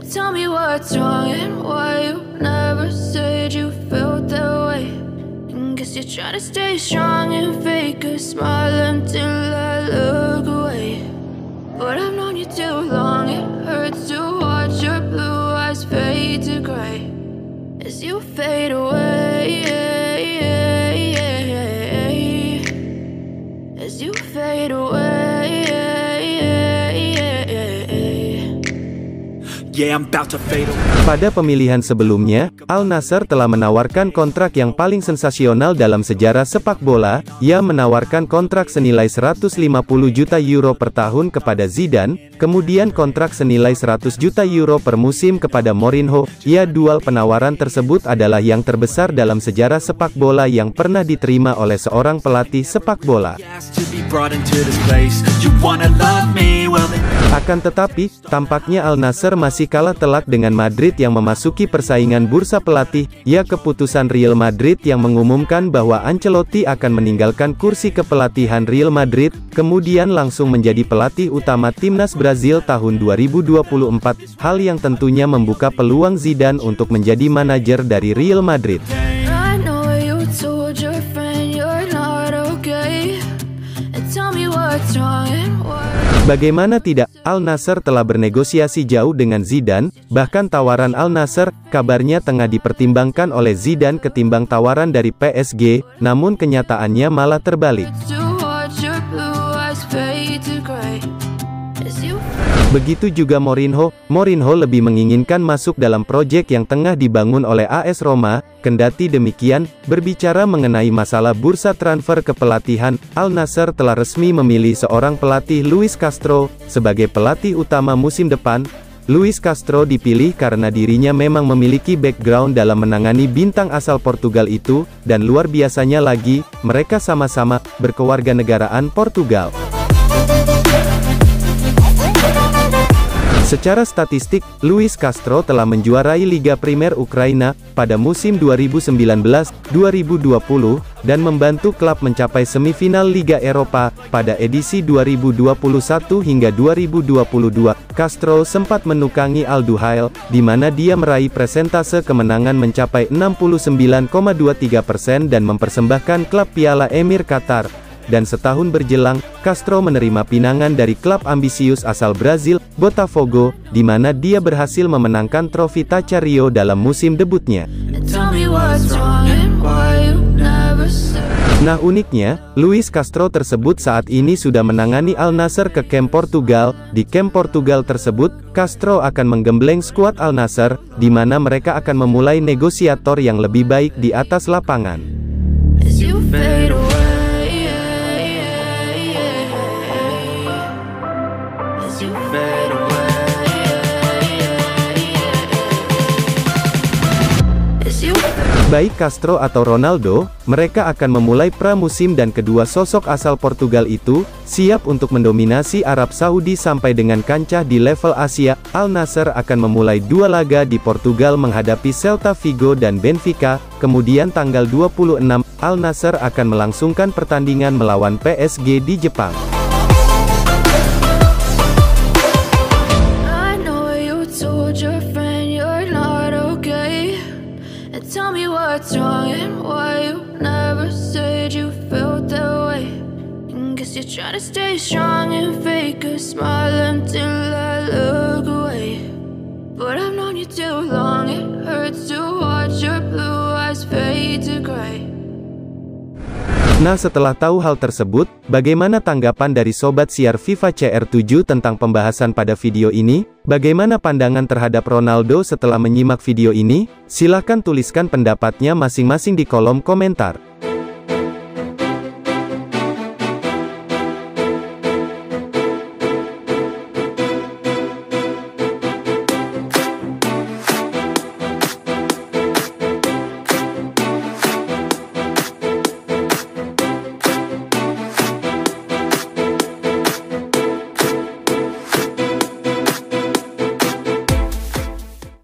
Tell me what's wrong and why you never said you felt that way. And guess you're trying to stay strong and fake a smile until I look away. But I've known you too long, it hurts to watch your blue eyes fade to gray as you fade away, as you fade away. Yeah, I'm about to fade away. Pada pemilihan sebelumnya, Al Nassr telah menawarkan kontrak yang paling sensasional dalam sejarah sepak bola. Ia menawarkan kontrak senilai 150 juta euro per tahun kepada Zidane, kemudian kontrak senilai 100 juta euro per musim kepada Mourinho. Dual penawaran tersebut adalah yang terbesar dalam sejarah sepak bola yang pernah diterima oleh seorang pelatih sepak bola. Akan tetapi, tampaknya Al Nassr masih kalah telak dengan Madrid yang memasuki persaingan bursa pelatih. Keputusan Real Madrid yang mengumumkan bahwa Ancelotti akan meninggalkan kursi kepelatihan Real Madrid, kemudian langsung menjadi pelatih utama timnas Brazil tahun 2024, hal yang tentunya membuka peluang Zidane untuk menjadi manajer dari Real Madrid. Bagaimana tidak, Al Nassr telah bernegosiasi jauh dengan Zidane, bahkan tawaran Al Nassr, kabarnya tengah dipertimbangkan oleh Zidane ketimbang tawaran dari PSG, namun kenyataannya malah terbalik. Begitu juga Mourinho lebih menginginkan masuk dalam proyek yang tengah dibangun oleh AS Roma. Kendati demikian, berbicara mengenai masalah bursa transfer kepelatihan, Al Nassr telah resmi memilih seorang pelatih, Luis Castro, sebagai pelatih utama musim depan. Luis Castro dipilih karena dirinya memang memiliki background dalam menangani bintang asal Portugal itu, dan luar biasanya lagi, mereka sama-sama berkewarganegaraan Portugal. Secara statistik, Luis Castro telah menjuarai Liga Primer Ukraina pada musim 2019-2020 dan membantu klub mencapai semifinal Liga Eropa pada edisi 2021 hingga 2022. Castro sempat menukangi Al Duhail, di mana dia meraih persentase kemenangan mencapai 69,23% dan mempersembahkan klub Piala Emir Qatar. Dan setahun berjelang, Castro menerima pinangan dari klub ambisius asal Brazil, Botafogo, di mana dia berhasil memenangkan trofi Taça Rio dalam musim debutnya. Nah uniknya, Luis Castro tersebut saat ini sudah menangani Al Nassr ke kamp Portugal. Di kamp Portugal tersebut, Castro akan menggembleng skuad Al Nassr, di mana mereka akan memulai negosiator yang lebih baik di atas lapangan. Baik Castro atau Ronaldo, mereka akan memulai pramusim dan kedua sosok asal Portugal itu, siap untuk mendominasi Arab Saudi sampai dengan kancah di level Asia. Al Nassr akan memulai 2 laga di Portugal menghadapi Celta Vigo dan Benfica, kemudian tanggal 26, Al Nassr akan melangsungkan pertandingan melawan PSG di Jepang. Tell me what's wrong and why you never said you felt that way. And guess you're trying to stay strong and fake a smile until I look away. But I've known you too long, it hurts to watch your blue eyes fade to gray. Nah setelah tahu hal tersebut, bagaimana tanggapan dari Sobat Siar FIFA CR7 tentang pembahasan pada video ini? Bagaimana pandangan terhadap Ronaldo setelah menyimak video ini? Silahkan tuliskan pendapatnya masing-masing di kolom komentar.